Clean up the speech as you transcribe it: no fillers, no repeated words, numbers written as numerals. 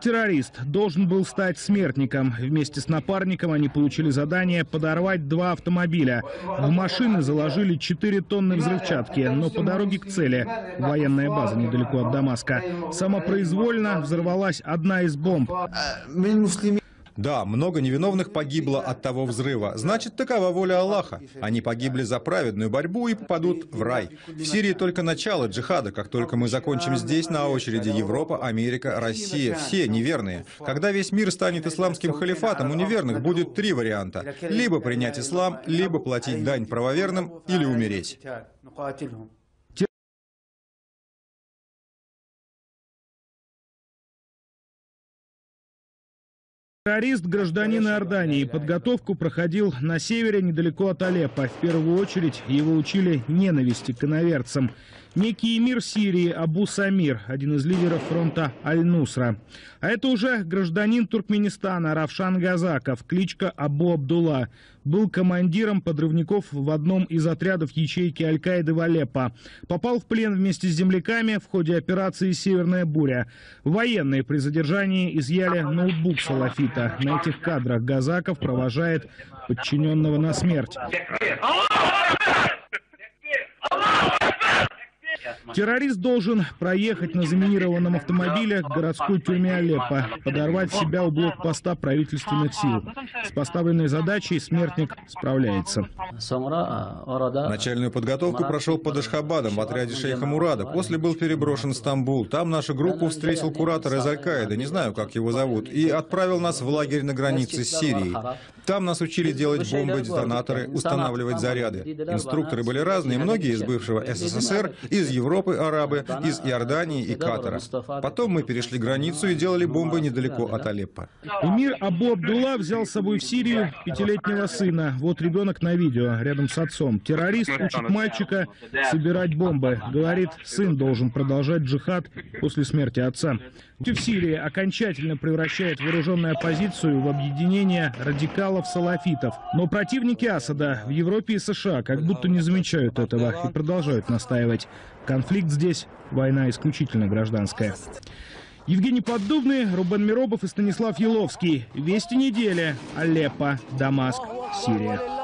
Террорист должен был стать смертником. Вместе с напарником они получили задание подорвать 2 автомобиля. В машины заложили 4 тонны взрывчатки, но по дороге к цели, военная база недалеко от Дамаска, самопроизвольно взорвалась одна из бомб. Да, много невиновных погибло от того взрыва. Значит, такова воля Аллаха. Они погибли за праведную борьбу и попадут в рай. В Сирии только начало джихада. Как только мы закончим здесь, на очереди Европа, Америка, Россия. Все неверные. Когда весь мир станет исламским халифатом, у неверных будет 3 варианта. Либо принять ислам, либо платить дань правоверным, или умереть. Террорист – гражданин Иордании. Подготовку проходил на севере, недалеко от Алеппо. В первую очередь его учили ненависти к иноверцам. Некий эмир Сирии Абу Самир, один из лидеров фронта Аль-Нусра. А это уже гражданин Туркменистана Равшан Газаков, кличка Абу Абдулла. Был командиром подрывников в одном из отрядов ячейки Аль-Каиды в Алеппо. Попал в плен вместе с земляками в ходе операции «Северная буря». Военные при задержании изъяли ноутбук салафита. На этих кадрах Газаков провожает подчиненного на смерть. Террорист должен проехать на заминированном автомобиле к городской тюрьме Алеппо, подорвать себя у блокпоста правительственных сил. С поставленной задачей смертник справляется. Начальную подготовку прошел под Ашхабадом в отряде шейха Мурада. После был переброшен в Стамбул. Там нашу группу встретил куратор из Аль-Каиды, не знаю, как его зовут, и отправил нас в лагерь на границе с Сирией. Там нас учили делать бомбы, детонаторы, устанавливать заряды. Инструкторы были разные, многие из бывшего СССР, из Европы арабы, из Иордании и Катара. Потом мы перешли границу и делали бомбы недалеко от Алеппо. Эмир Абу Абдулла взял с собой в Сирию 5-летнего сына. Вот ребенок на видео, рядом с отцом. Террорист учит мальчика собирать бомбы. Говорит, сын должен продолжать джихад после смерти отца. В Сирии окончательно превращает вооруженную оппозицию в объединение радикалов-салафитов. Но противники Асада в Европе и США как будто не замечают этого и продолжают настаивать. Конфликт здесь, война исключительно гражданская. Евгений Поддубный, Рубен Миробов и Станислав Еловский. Вести недели. Алеппо, Дамаск, Сирия.